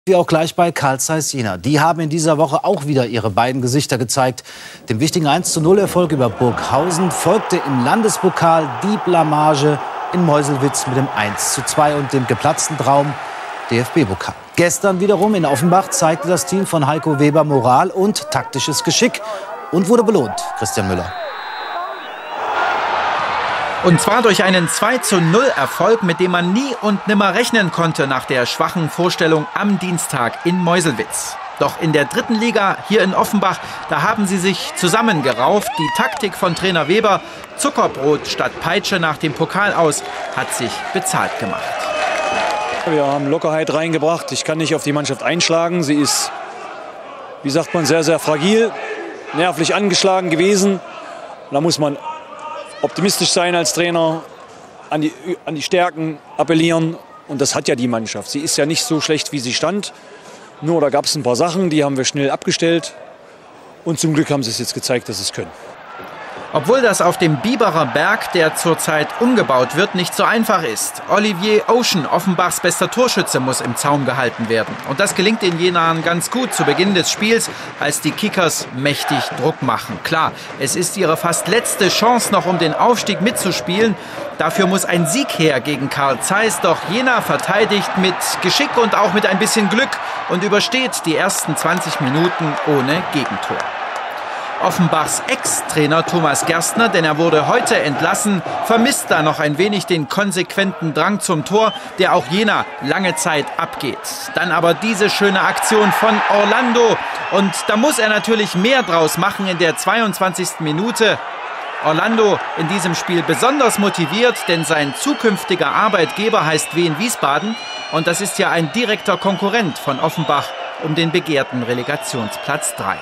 Wie auch gleich bei Carl Zeiss Jena. Die haben in dieser Woche auch wieder ihre beiden Gesichter gezeigt. Dem wichtigen 1:0-Erfolg über Burghausen folgte im Landespokal die Blamage in Meuselwitz mit dem 1:2 und dem geplatzten Traum DFB-Pokal. Gestern wiederum in Offenbach zeigte das Team von Heiko Weber Moral und taktisches Geschick und wurde belohnt. Christian Müller. Und zwar durch einen 2:0-Erfolg, mit dem man nie und nimmer rechnen konnte nach der schwachen Vorstellung am Dienstag in Meuselwitz. Doch in der dritten Liga hier in Offenbach, da haben sie sich zusammengerauft. Die Taktik von Trainer Weber, Zuckerbrot statt Peitsche nach dem Pokal aus, hat sich bezahlt gemacht. Wir haben Lockerheit reingebracht. Ich kann nicht auf die Mannschaft einschlagen. Sie ist, wie sagt man, sehr, sehr fragil, nervlich angeschlagen gewesen. Da muss man optimistisch sein als Trainer, an die Stärken appellieren. Und das hat ja die Mannschaft. Sie ist ja nicht so schlecht, wie sie stand. Nur da gab es ein paar Sachen, die haben wir schnell abgestellt. Und zum Glück haben sie es jetzt gezeigt, dass sie es können. Obwohl das auf dem Biberer Berg, der zurzeit umgebaut wird, nicht so einfach ist. Olivier Ocean, Offenbachs bester Torschütze, muss im Zaum gehalten werden. Und das gelingt den Jenern ganz gut zu Beginn des Spiels, als die Kickers mächtig Druck machen. Klar, es ist ihre fast letzte Chance noch, um den Aufstieg mitzuspielen. Dafür muss ein Sieg her gegen Carl Zeiss. Doch Jena verteidigt mit Geschick und auch mit ein bisschen Glück und übersteht die ersten 20 Minuten ohne Gegentor. Offenbachs Ex-Trainer Thomas Gerstner, denn er wurde heute entlassen, vermisst da noch ein wenig den konsequenten Drang zum Tor, der auch Jena lange Zeit abgeht. Dann aber diese schöne Aktion von Orlando. Und da muss er natürlich mehr draus machen in der 22. Minute. Orlando in diesem Spiel besonders motiviert, denn sein zukünftiger Arbeitgeber heißt Wien Wiesbaden. Und das ist ja ein direkter Konkurrent von Offenbach um den begehrten Relegationsplatz 3.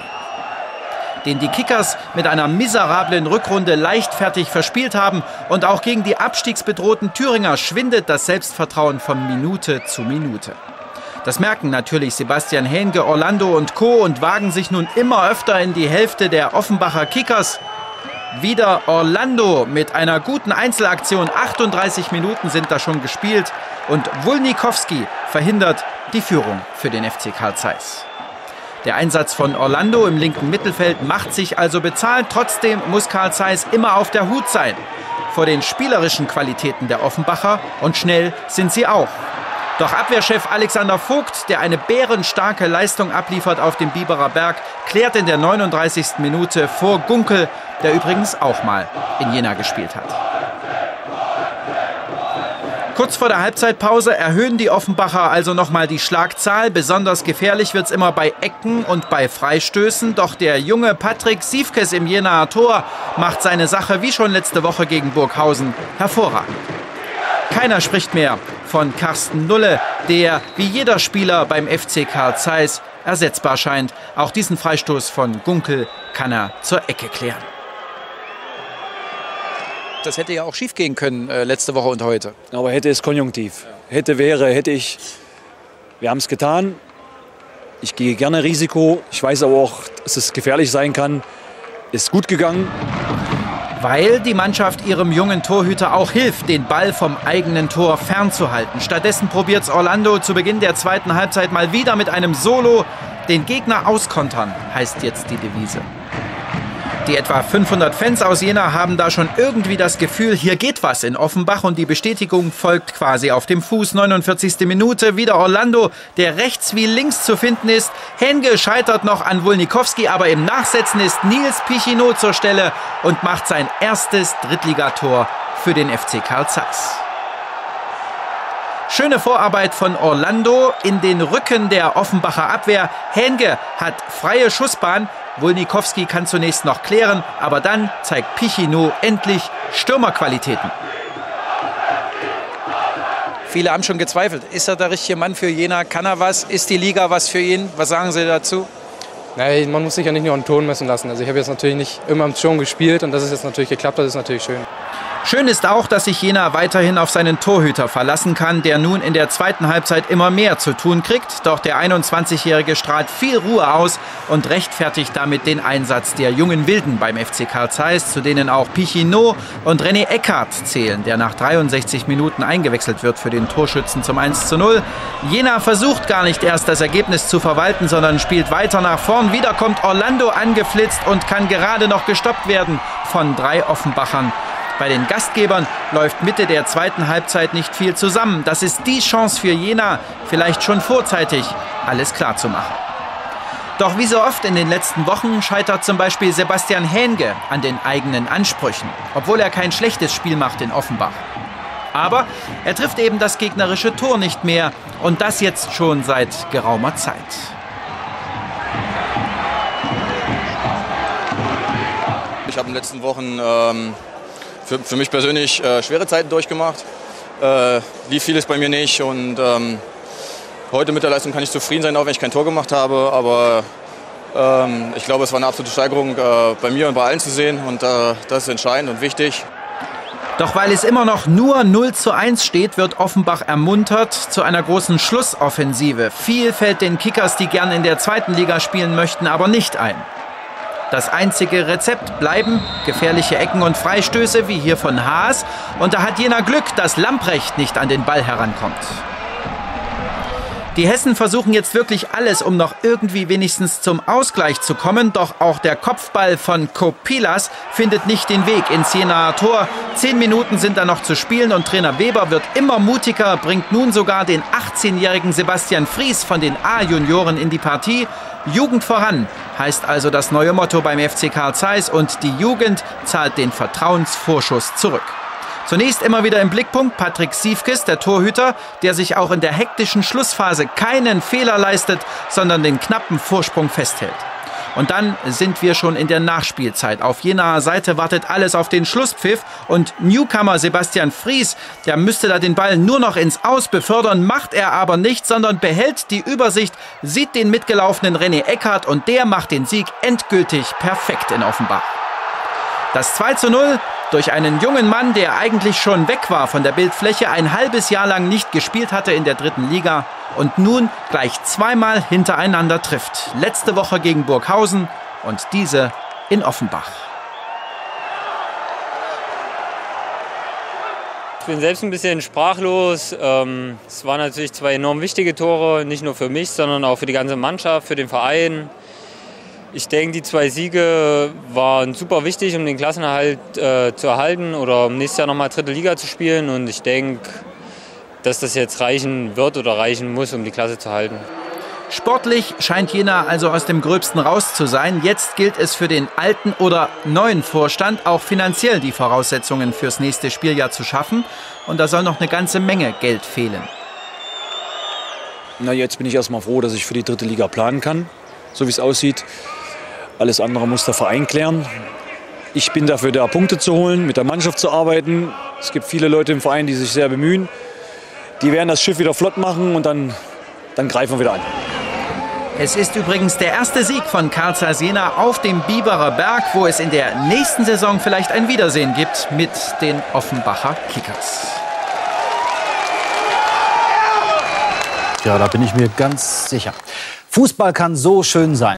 Den die Kickers mit einer miserablen Rückrunde leichtfertig verspielt haben. Und auch gegen die abstiegsbedrohten Thüringer schwindet das Selbstvertrauen von Minute zu Minute. Das merken natürlich Sebastian Hähnke, Orlando und Co. und wagen sich nun immer öfter in die Hälfte der Offenbacher Kickers. Wieder Orlando mit einer guten Einzelaktion. 38 Minuten sind da schon gespielt. Und Wulnikowski verhindert die Führung für den FC Carl Zeiss. Der Einsatz von Orlando im linken Mittelfeld macht sich also bezahlt. Trotzdem muss Carl Zeiss immer auf der Hut sein vor den spielerischen Qualitäten der Offenbacher. Und schnell sind sie auch. Doch Abwehrchef Alexander Vogt, der eine bärenstarke Leistung abliefert auf dem Biberer Berg, klärt in der 39. Minute vor Gunkel, der übrigens auch mal in Jena gespielt hat. Kurz vor der Halbzeitpause erhöhen die Offenbacher also nochmal die Schlagzahl. Besonders gefährlich wird es immer bei Ecken und bei Freistößen. Doch der junge Patrick Siefkes im Jenaer Tor macht seine Sache wie schon letzte Woche gegen Burghausen hervorragend. Keiner spricht mehr von Carsten Nulle, der wie jeder Spieler beim FC Carl Zeiss ersetzbar scheint. Auch diesen Freistoß von Gunkel kann er zur Ecke klären. Das hätte ja auch schief gehen können letzte Woche und heute. Aber hätte es konjunktiv. Hätte, wäre, hätte ich. Wir haben es getan. Ich gehe gerne Risiko. Ich weiß aber auch, dass es gefährlich sein kann. Ist gut gegangen. Weil die Mannschaft ihrem jungen Torhüter auch hilft, den Ball vom eigenen Tor fernzuhalten. Stattdessen probiert es Orlando zu Beginn der zweiten Halbzeit mal wieder mit einem Solo. Den Gegner auskontern, heißt jetzt die Devise. Die etwa 500 Fans aus Jena haben da schon irgendwie das Gefühl, hier geht was in Offenbach. Und die Bestätigung folgt quasi auf dem Fuß. 49. Minute, wieder Orlando, der rechts wie links zu finden ist. Hähnke scheitert noch an Wulnikowski, aber im Nachsetzen ist Nils Pichinot zur Stelle und macht sein erstes Drittligator für den FC Carl Zeiss. Schöne Vorarbeit von Orlando in den Rücken der Offenbacher Abwehr. Hähnke hat freie Schussbahn. Wulnikowski kann zunächst noch klären, aber dann zeigt Pichinot endlich Stürmerqualitäten. Viele haben schon gezweifelt. Ist er der richtige Mann für Jena? Kann er was? Ist die Liga was für ihn? Was sagen Sie dazu? Nein, man muss sich ja nicht nur an den Ton messen lassen. Also ich habe jetzt natürlich nicht immer im Sturm gespielt und dass es jetzt natürlich geklappt hat, ist natürlich schön. Schön ist auch, dass sich Jena weiterhin auf seinen Torhüter verlassen kann, der nun in der zweiten Halbzeit immer mehr zu tun kriegt. Doch der 21-Jährige strahlt viel Ruhe aus und rechtfertigt damit den Einsatz der jungen Wilden beim FC Carl Zeiss, zu denen auch Pichinot und René Eckhardt zählen, der nach 63 Minuten eingewechselt wird für den Torschützen zum 1:0. Jena versucht gar nicht erst das Ergebnis zu verwalten, sondern spielt weiter nach vorn. Wieder kommt Orlando angeflitzt und kann gerade noch gestoppt werden von 3 Offenbachern. Bei den Gastgebern läuft Mitte der zweiten Halbzeit nicht viel zusammen. Das ist die Chance für Jena, vielleicht schon vorzeitig alles klar zu machen. Doch wie so oft in den letzten Wochen scheitert zum Beispiel Sebastian Hähnge an den eigenen Ansprüchen, obwohl er kein schlechtes Spiel macht in Offenbach. Aber er trifft eben das gegnerische Tor nicht mehr und das jetzt schon seit geraumer Zeit. Ich habe in den letzten Wochen für mich persönlich schwere Zeiten durchgemacht. Lief vieles bei mir nicht und heute mit der Leistung kann ich zufrieden sein, auch wenn ich kein Tor gemacht habe. Aber ich glaube, es war eine absolute Steigerung bei mir und bei allen zu sehen und das ist entscheidend und wichtig. Doch weil es immer noch nur 0:1 steht, wird Offenbach ermuntert zu einer großen Schlussoffensive. Viel fällt den Kickers, die gern in der zweiten Liga spielen möchten, aber nicht ein. Das einzige Rezept bleiben gefährliche Ecken und Freistöße, wie hier von Haas. Und da hat Jena Glück, dass Lamprecht nicht an den Ball herankommt. Die Hessen versuchen jetzt wirklich alles, um noch irgendwie wenigstens zum Ausgleich zu kommen. Doch auch der Kopfball von Kopilas findet nicht den Weg ins Jenaer Tor. 10 Minuten sind da noch zu spielen und Trainer Weber wird immer mutiger, bringt nun sogar den 18-jährigen Sebastian Fries von den A-Junioren in die Partie. Jugend voran heißt also das neue Motto beim FC Carl Zeiss und die Jugend zahlt den Vertrauensvorschuss zurück. Zunächst immer wieder im Blickpunkt Patrick Siefkes, der Torhüter, der sich auch in der hektischen Schlussphase keinen Fehler leistet, sondern den knappen Vorsprung festhält. Und dann sind wir schon in der Nachspielzeit. Auf Jenaer Seite wartet alles auf den Schlusspfiff und Newcomer Sebastian Fries, der müsste da den Ball nur noch ins Aus befördern, macht er aber nicht, sondern behält die Übersicht, sieht den mitgelaufenen René Eckhardt und der macht den Sieg endgültig perfekt in Offenbach. Das 2:0 durch einen jungen Mann, der eigentlich schon weg war von der Bildfläche, ein halbes Jahr lang nicht gespielt hatte in der 3. Liga und nun gleich zweimal hintereinander trifft. Letzte Woche gegen Burghausen und diese in Offenbach. Ich bin selbst ein bisschen sprachlos. Es waren natürlich 2 enorm wichtige Tore, nicht nur für mich, sondern auch für die ganze Mannschaft, für den Verein. Ich denke, die 2 Siege waren super wichtig, um den Klassenerhalt zu erhalten oder um nächstes Jahr nochmal 3. Liga zu spielen. Und ich denke, dass das jetzt reichen wird oder reichen muss, um die Klasse zu halten. Sportlich scheint Jena also aus dem Gröbsten raus zu sein. Jetzt gilt es für den alten oder neuen Vorstand, auch finanziell die Voraussetzungen fürs nächste Spieljahr zu schaffen. Und da soll noch eine ganze Menge Geld fehlen. Na, jetzt bin ich erstmal froh, dass ich für die 3. Liga planen kann, so wie es aussieht. Alles andere muss der Verein klären. Ich bin dafür da, Punkte zu holen, mit der Mannschaft zu arbeiten. Es gibt viele Leute im Verein, die sich sehr bemühen. Die werden das Schiff wieder flott machen und dann greifen wir wieder an. Es ist übrigens der erste Sieg von Carl Zeiss Jena auf dem Biberer Berg, wo es in der nächsten Saison vielleicht ein Wiedersehen gibt mit den Offenbacher Kickers. Ja, da bin ich mir ganz sicher. Fußball kann so schön sein.